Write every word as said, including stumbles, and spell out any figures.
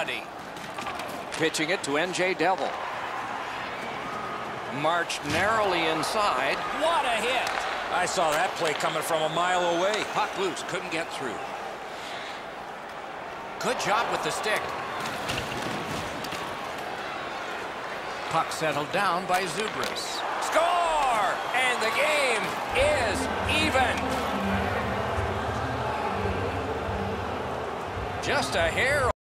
Pitching it to N J Devil. Marched narrowly inside. What a hit! I saw that play coming from a mile away. Puck loose, couldn't get through. Good job with the stick. Puck settled down by Zubris. Score! And the game is even. Just a hair